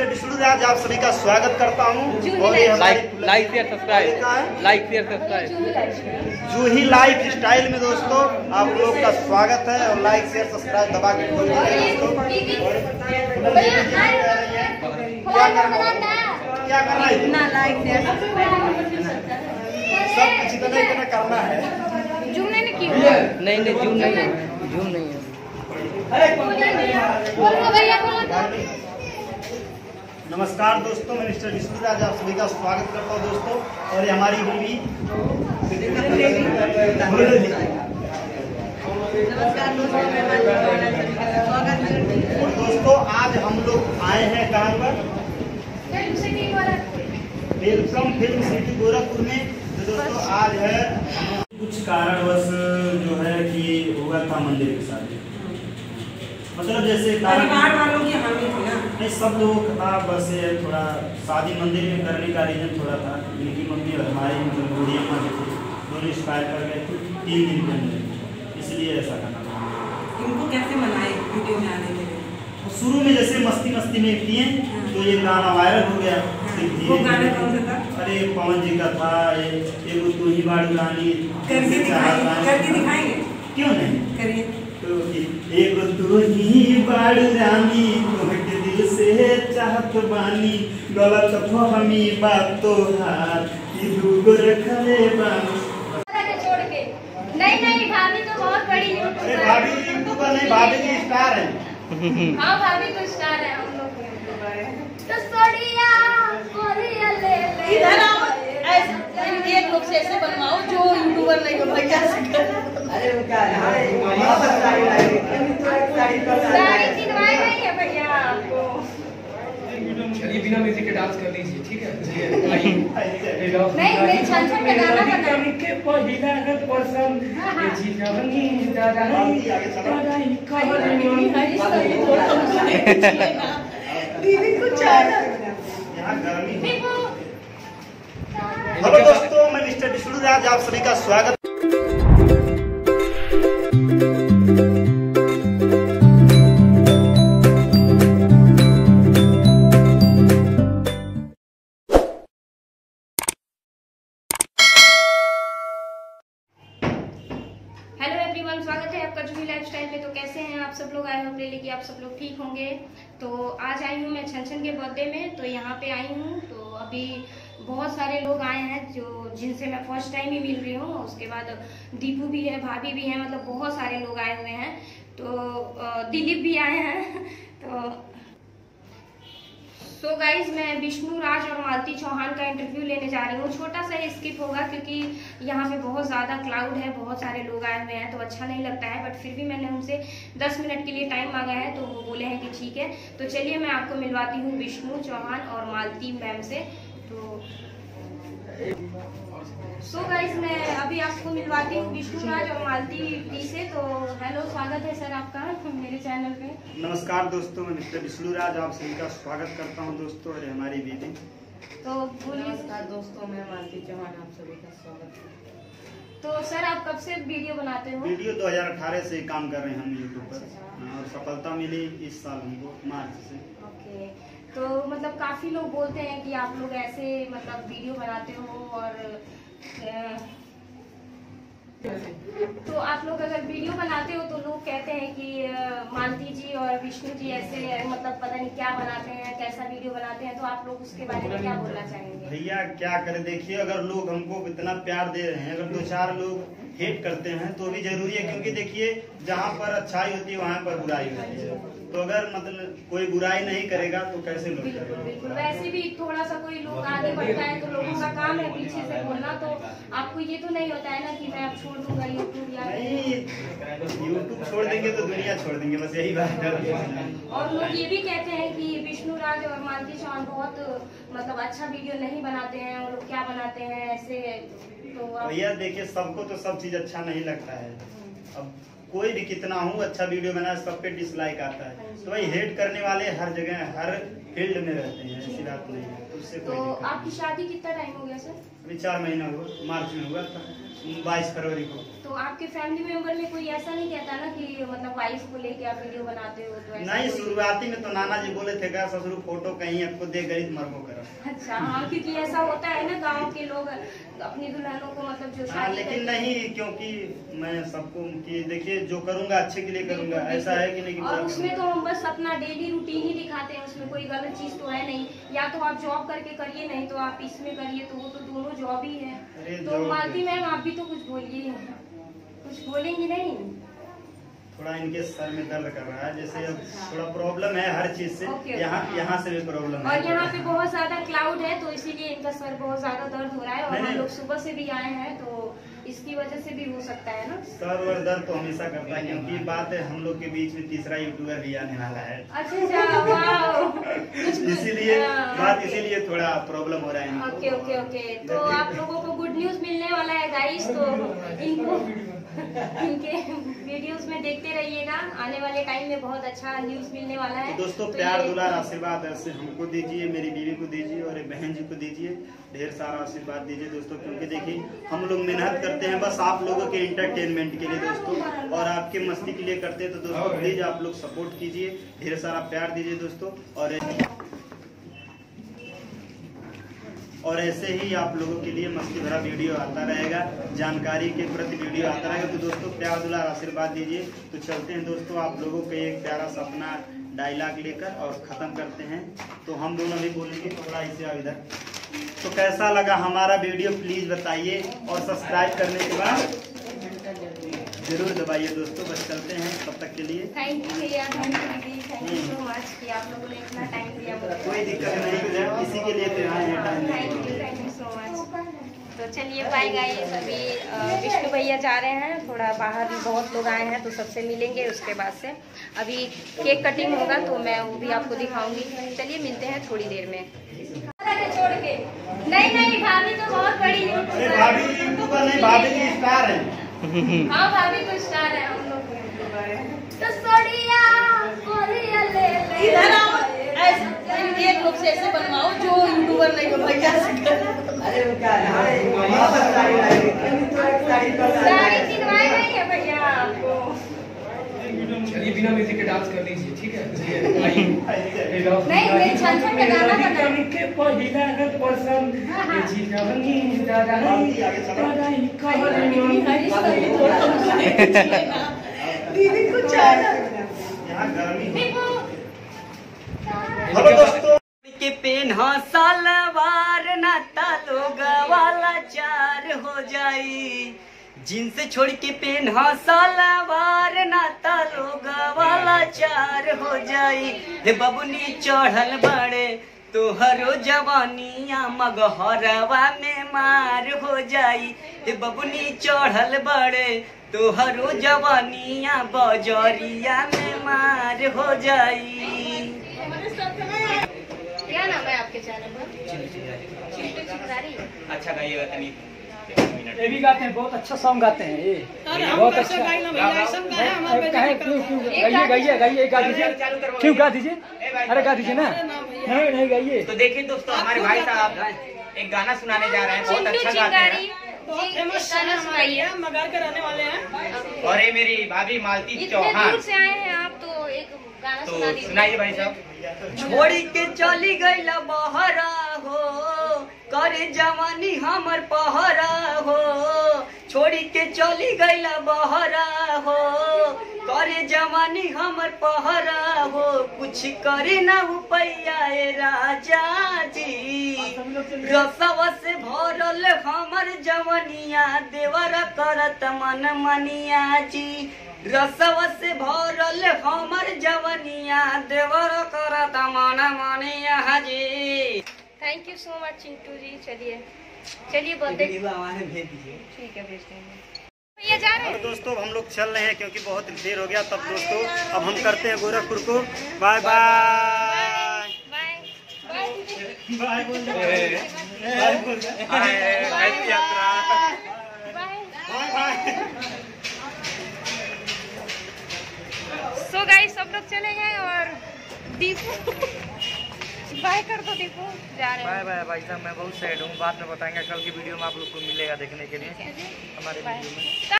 Mister Vishnu Raj आप सभी का स्वागत करता हूँ। और like share subscribe Juhi life style में दोस्तों आप लोग का स्वागत है और लाइक शेयर सब्सक्राइब दबा के खोल क्या करना है ना लाइक शेयर सब कुछ इतना करना है। जूम नहीं की नहीं जूम नहीं है। नमस्कार दोस्तों, मैं मिस्टर विष्णु राज आप सभी का स्वागत करता हूँ दोस्तों। और ये हमारी बीवी दोस्तों आज हम लोग आए हैं कहाँ पर, वेलकम फिल्म सिटी गोरखपुर में। तो दोस्तों आज है कुछ कारणवश जो है कि हुआ था मंदिर के साथ, मतलब जैसे परिवार वालों की हामी थी ना, नहीं सब लोग था, बस थोड़ा शादी मंदिर में करने का रीजन थोड़ा था। इनकी मम्मी और हमारी मतलब बूढ़ी अम्मा जो थी दोनों एक्सपायर कर गए थे 3 दिन के अंदर, इसलिए ऐसा करना था। इनको कैसे मनाए वीडियो में आने के लिए? शुरू में जैसे मस्ती में किए तो ये गाना वायरल हो गया। वो गाना कौन सा था? अरे पवन जी का था ये तू ही बाड़ू रानी, करके दिखाएंगे? क्यों नहीं करिए। तो एक तू ही बाड़ू रानी तोहके दिल से चाहत बानी, गलत फहमी बात तो हार कि दूगो रखले बानी। छोड़ के नहीं भाभी तो बहुत बड़ी अरे भाभी यूट्यूबर नहीं, भाभी की स्टार है। हाँ भाभी तो स्टार है, हम लोग तो सोडिया ले इधर आओ, ऐसे एक लोग से ऐसे बनवाओ जो यूट्यूबर नहीं हो भैया। अरे वो क्या है, साड़ी सिलवाई नहीं है भैया आपको। चलिए बिना म्यूजिक के डांस कर लीजिए, ठीक है? नहीं छन छन का गाना बना के पहिला पसंद ये चीज बनी दादा दीदी कुछ आना यहाँ गर्मी है। हेलो दोस्तों, मैं मिस्टर विष्णु राज आप सभी का स्वागत। हेलो एवरीवन, स्वागत है आपका जूही लाइफस्टाइल में। तो कैसे हैं आप सब लोग? आए होप ले कि आप सब लोग ठीक होंगे। तो आज आई हूँ मैं छन के बर्थडे में, तो यहाँ पे आई हूँ। तो अभी बहुत सारे लोग आए हैं जिनसे मैं फर्स्ट टाइम ही मिल रही हूँ। उसके बाद दीपू भी है, भाभी भी है, मतलब बहुत सारे लोग आए हुए हैं। तो दिलीप भी आए हैं। तो गाइज मैं विष्णु राज और मालती चौहान का इंटरव्यू लेने जा रही हूँ। छोटा सा स्किप होगा क्योंकि यहाँ पे बहुत ज़्यादा क्राउड है, बहुत सारे लोग आए हुए हैं तो अच्छा नहीं लगता है। बट फिर भी मैंने उनसे 10 मिनट के लिए टाइम मांगा है तो वो बोले हैं कि ठीक है। तो चलिए मैं आपको मिलवाती हूँ विष्णु चौहान और मालती मैम से। तो गाइज मैं अभी आपको मिलवाती हूँ विष्णु राज और मालती दी से। तो हेलो, स्वागत है सर आपका मेरे चैनल पे। नमस्कार दोस्तों, मैं मिस्टर विष्णु राज आप सभी का स्वागत करता हूं दोस्तों। और हमारी बीवी तो बोलिए। नमस्कार दोस्तों, मैं मालती चौहान आप सभी का स्वागत है। तो सर आप कब से वीडियो बनाते हो? वीडियो 2018 से काम कर रहे हैं हम यूट्यूब पर। और सफलता मिली इस साल हमको मार्च से। ओके, तो मतलब काफी लोग बोलते हैं कि आप लोग ऐसे मतलब वीडियो बनाते हो और तो आप लोग अगर वीडियो बनाते हो तो लोग कहते हैं कि मालती जी और विष्णु जी ऐसे मतलब पता नहीं क्या बनाते हैं, कैसा वीडियो बनाते हैं। तो आप लोग उसके बारे में क्या बोलना चाहेंगे? भैया क्या करें, देखिए अगर लोग हमको इतना प्यार दे रहे हैं, अगर 2-4 लोग हेट करते हैं तो भी जरूरी है। क्योंकि देखिए जहाँ पर अच्छाई होती है वहाँ पर बुराई होती है। तो अगर मतलब कोई बुराई नहीं करेगा तो कैसे लोग करेंगे? बिल्कुल। वैसे भी थोड़ा सा कोई लोग आगे बढ़ता है तो लोगों का काम है पीछे से बोलना। तो आपको ये तो नहीं होता है ना कि मैं अब छोड़ दूंगा यूट्यूब या नहीं, यूट्यूब छोड़ देंगे तो दुनिया छोड़ देंगे, बस यही बात है। और लोग ये भी कहते हैं कि विष्णु राज और मालती चौहान बहुत मतलब अच्छा वीडियो नहीं बनाते हैं, वो लोग क्या बनाते हैं ऐसे। तो भैया देखिए सबको तो सब चीज अच्छा नहीं लगता है। अब कोई भी कितना हूँ अच्छा वीडियो बनाए सब पे डिसलाइक आता है। तो वही हेट करने वाले हर जगह हर फील्ड में रहते हैं, ऐसी बात नहीं है। तो उससे कोई तो दिक्कत आपकी नहीं। शादी कितना टाइम हो गया सर? अभी 4 महीना हुआ, मार्च में हुआ था, 22 फरवरी को। तो आपके फैमिली मेंबर में कोई ऐसा नहीं कहता ना कि मतलब वाइफ को लेके आप वीडियो बनाते हो तो ऐसा नहीं, कोई- शुरुआती में तो नाना जी बोले थे क्या ससुर फोटो कहीं आपको दे गरीब मरबो करो। अच्छा हाँ, क्योंकि ऐसा होता है ना गांव के लोग अपनी दुल्हनों को मतलब जो हाँ, शादी लेकिन करते हैं- नहीं, क्योंकि मैं सबको कि देखिए जो करूंगा अच्छे के लिए करूंगा, ऐसा है कि नहीं कि और बुरा उसमें तो करूंगा। हम बस अपना डेली रूटीन ही दिखाते हैं, उसमें कोई गलत चीज तो है नहीं। या तो आप जॉब करके करिए, नहीं तो आप इसमें करिए, तो वो तो दोनों जॉब ही है। अरे तो जॉब मालती है। मैम आप भी तो कुछ बोलिए, कुछ बोलेंगी नहीं? थोड़ा इनके सर में दर्द कर रहा है, जैसे अब थोड़ा प्रॉब्लम है हर चीज से, ओके, यहाँ से भी प्रॉब्लम है। और यहाँ पे बहुत ज्यादा क्लाउड है तो इसीलिए इनका सर बहुत ज्यादा दर्द हो रहा है, और नहीं, हम नहीं। लोग सुबह से भी आए हैं तो इसकी वजह से भी हो सकता है ना। सर और दर्द तो हमेशा करता है, क्योंकि बात है हम लोग के बीच में तीसरा यूट्यूबर भी आने वाला है। अच्छा वाह, इसीलिए बात, इसीलिए थोड़ा प्रॉब्लम हो रहा है इनको। Okay okay okay. तो आप लोगों को गुड न्यूज मिलने वाला है गाइस, तो इनको इनके वीडियोस में देखते रहिएगा, आने वाले टाइम में बहुत अच्छा न्यूज मिलने वाला है। तो दोस्तों तो प्यार ये- दुलार आशीर्वाद ऐसे हमको दीजिए, मेरी बीवी को दीजिए और बहन जी को दीजिए, ढेर सारा आशीर्वाद दीजिए दोस्तों, क्योंकि देखिए हम लोग मेहनत करते हैं बस आप लोगों के इंटरटेनमेंट के लिए दोस्तों, और आपके मस्ती के लिए करते हैं। तो दोस्तों प्लीज आप लोग सपोर्ट कीजिए, ढेर सारा प्यार दीजिए दोस्तों, और ऐसे ही आप लोगों के लिए मस्ती भरा वीडियो आता रहेगा, जानकारी के प्रति वीडियो आता रहेगा। तो दोस्तों प्यार दुलार आशीर्वाद दीजिए। तो चलते हैं दोस्तों आप लोगों को एक प्यारा सा अपना डायलॉग लेकर और ख़त्म करते हैं। तो हम दोनों भी बोलेंगे, थोड़ा इसे आओ इधर। तो कैसा लगा हमारा वीडियो प्लीज़ बताइए, और सब्सक्राइब करने के बाद जरूर दबाइए दोस्तों। बस चलते हैं तब तक के लिए। थैंक यू भैया, थैंक यू दीदी, थैंक यू सो मच कि आप लोगों ने इतना टाइम दिया मुझे। कोई दिक्कत नहीं, इसी के लिए तो आए हैं टाइम देने। Thank you so much. तो चलिए बाय गाइस, अभी विष्णु भैया जा रहे हैं, थोड़ा बाहर भी बहुत लोग आए हैं तो सबसे मिलेंगे। उसके बाद से अभी केक कटिंग होगा तो मैं वो भी आपको दिखाऊंगी। चलिए मिलते हैं थोड़ी देर में। छोड़ के नहीं, भाभी तो बहुत बड़ी अरे भाभी यूट्यूबर नहीं, भाभी की स्टार है। हाँ भाभी तो स्टार है, हम लोग यूट्यूबर हैं। तो सोडिया कोरिया ले ले इधर आओ, ऐसे एक लोग से ऐसे बनवाओ जो यूट्यूबर नहीं हो भैया से। अरे वो क्या साड़ी सिलवाई नहीं है भैया आपको। चलिए बिना म्यूजिक के डांस कर लीजिए, ठीक है? नहीं, नहीं, छन छन का गाना बना। के पहिला के पसंद ये चीज बनी दादा दादा दीदी कुछ आया यहाँ गर्मी है। हेलो दोस्तों, के पेन्हा सलवार ना लोग वाला चार हो जाई, जींस छोड़ के पेन्हा सलवार ना लोग वाला चार हो जाई। हे बबुनी चढ़ल बड़े तोहरो जवानिया मगहरवा में मार हो जाई। हे बबुनी चढ़ल बड़े तोहरो जवानिया बजरिया में मार हो जाई। क्या नाम है आपके चैनल पर? चिंटू चिंगारी। अच्छा गाइएगा तनी ये भी गाते हैं, बहुत अच्छा सॉन्ग गाते हैं ये, बहुत अच्छा। गाइए गा दीजिए, क्यों गा दीजिए, अरे गा दीजिए ना। नहीं गाइए। तो देखिए दोस्तों हमारे भाई साहब एक गाना सुनाने जा रहे हैं, बहुत चिंटू अच्छा गाते चिंगारी हैं। बहुत फेमस गाना सुनाइए, मगार के रहने वाले हैं। और ये मेरी भाभी मालती इतने चौहान। दूर से आए हैं आप, तो एक गाना तो सुना दीजिए। सुनाइए भाई साहब। छोड़ी के चली गई बहरा हो, करे जवानी हमर पहरा हो। छोड़ी के चली गई बहरा हो, करे जवानी हमर पहरा हो। कुछ करे ना उपैया ए राजा जी, रसवा से भरल हमर जवनिया देवर करत मन मनिया जी। रसवा से भरल हमर जवनिया देवर करत मन मनिया जी। Thank you so much Chintu ji. चलिए बर्थडे भेज दीजिए। ठीक है, भेज देंगे। भैया जा रहे और हैं। दोस्तों हम लोग चल रहे हैं क्योंकि बहुत देर हो गया। तब दोस्तों अब हम करते हैं गोरखपुर को बाय बाय बाय बाय बोल यात्रा bye. Bye bye. So guys अब लोग चले गए और दीपू बाय कर दो, दीपू जा रहे हैं। बाय बाय भाई साहब, मैं बहुत सैड हूँ, बाद में बताएंगे, कल की वीडियो में आप लोग को मिलेगा देखने के लिए हमारे वीडियो में।